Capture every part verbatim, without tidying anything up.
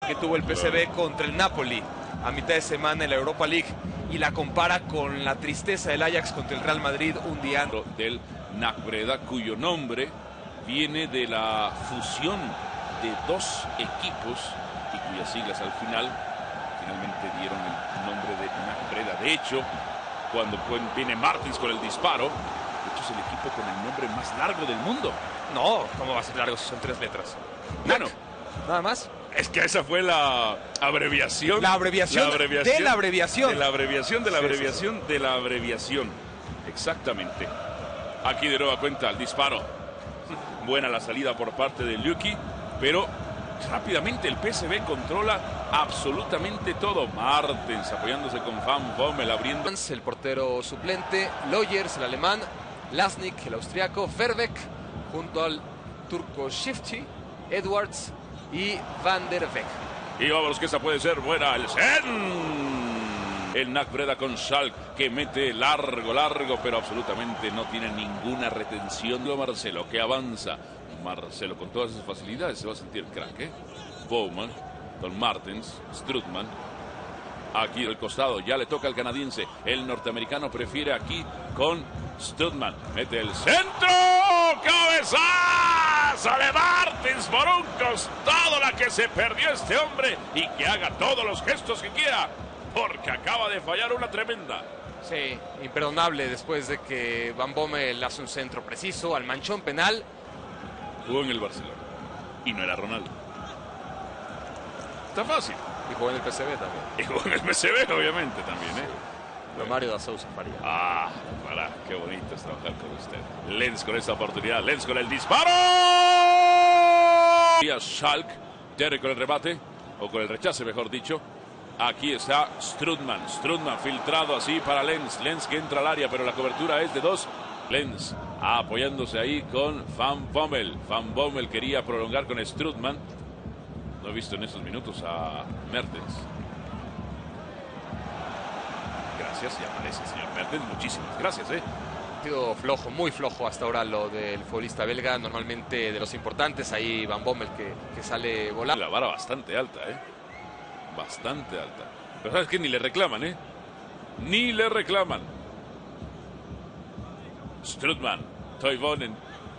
que tuvo el P S V contra el Napoli a mitad de semana en la Europa League y la compara con la tristeza del Ajax contra el Real Madrid un día antes. Del N A C Breda, cuyo nombre viene de la fusión de dos equipos y cuyas siglas al final finalmente dieron el nombre de N A C Breda. De hecho, cuando viene Martins con el disparo, de hecho es el equipo con el nombre más largo del mundo. No, ¿cómo va a ser largo si son tres letras? Bueno, nada más. Es que esa fue la abreviación. La abreviación, la abreviación de la abreviación. De la abreviación, de la Sí, abreviación, sí, sí. de la abreviación. Exactamente. Aquí de nueva cuenta el disparo. Buena la salida por parte de Luki, pero rápidamente el P S V controla absolutamente todo. Martens apoyándose con Van Bommel, abriendo. El portero suplente, Lojers, el alemán, Lasnik, el austriaco, Verbeek, junto al turco Shifty, Edwards y Van der Beek. Y vamos que esta puede ser buena. El Sen. El N A C Breda con Schalke que mete largo, largo, pero absolutamente no tiene ninguna retención. Marcelo que avanza. Marcelo con todas sus facilidades se va a sentir crack, ¿eh? Bowman con Martens, Strutman. Aquí al costado ya le toca al canadiense. El norteamericano prefiere aquí con Strutman. Mete el centro. ¡Cabezazo de Martens por un costado! La que se perdió este hombre. Y que haga todos los gestos que quiera, porque acaba de fallar una tremenda. Sí, imperdonable después de que Van Bommel hace un centro preciso al manchón penal. Jugó en el Barcelona y no era Ronaldo. Está fácil. Y jugó en el P S V también. Y jugó en el P S V obviamente también, ¿eh? Romario da Sousa Faría. Ah, para, qué bonito es trabajar con usted. Lenz con esta oportunidad, Lenz con el disparo. Y a Schalke, Terry con el remate, o con el rechace mejor dicho. Aquí está Strutman, Strutman filtrado así para Lenz, Lenz que entra al área, pero la cobertura es de dos. Lenz apoyándose ahí con Van Bommel. Van Bommel quería prolongar con Strutman. No he visto en estos minutos a Mertens. Gracias, ya aparece el señor Mertens. Muchísimas gracias, ¿eh? Partido flojo, muy flojo hasta ahora lo del futbolista belga. Normalmente de los importantes, ahí Van Bommel que, que sale volando. La vara bastante alta, ¿eh? Bastante alta. Pero ¿sabes qué? Ni le reclaman, ¿eh? Ni le reclaman. Strutman, Toivonen.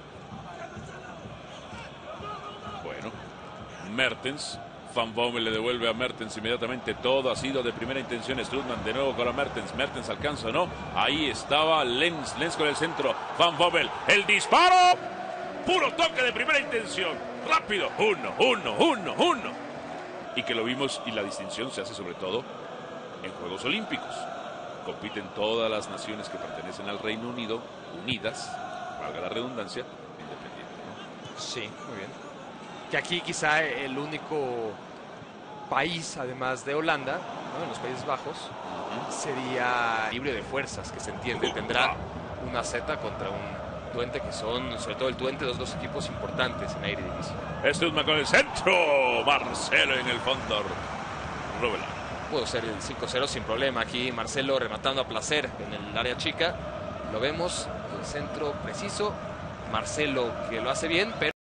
Bueno, Mertens. Van Bommel le devuelve a Mertens inmediatamente. Todo ha sido de primera intención. Strutman de nuevo con la Mertens. Mertens alcanza o no. Ahí estaba Lenz. Lenz con el centro. Van Bommel. El disparo. Puro toque de primera intención. Rápido. Uno, uno, uno, uno. Y que lo vimos, y la distinción se hace sobre todo en Juegos Olímpicos. Compiten todas las naciones que pertenecen al Reino Unido, unidas, valga la redundancia, independiente, ¿no? Sí, muy bien. Que aquí quizá el único país, además de Holanda, ¿no?, en los Países Bajos, uh-huh, sería libre de fuerzas, que se entiende. Tendrá una Z contra un Twente, que son, sobre todo el Twente, los dos equipos importantes en aire división. Strutman con el centro. Marcelo en el fondo. Rubela. Pudo ser el cinco cero sin problema. Aquí Marcelo rematando a placer en el área chica. Lo vemos, el centro preciso. Marcelo que lo hace bien, pero